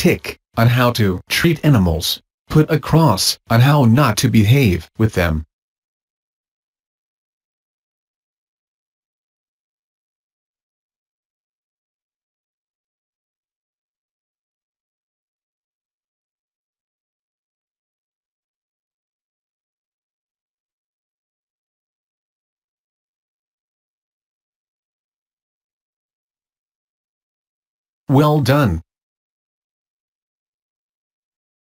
tick on how to treat animals, put a cross on how not to behave with them. Well done.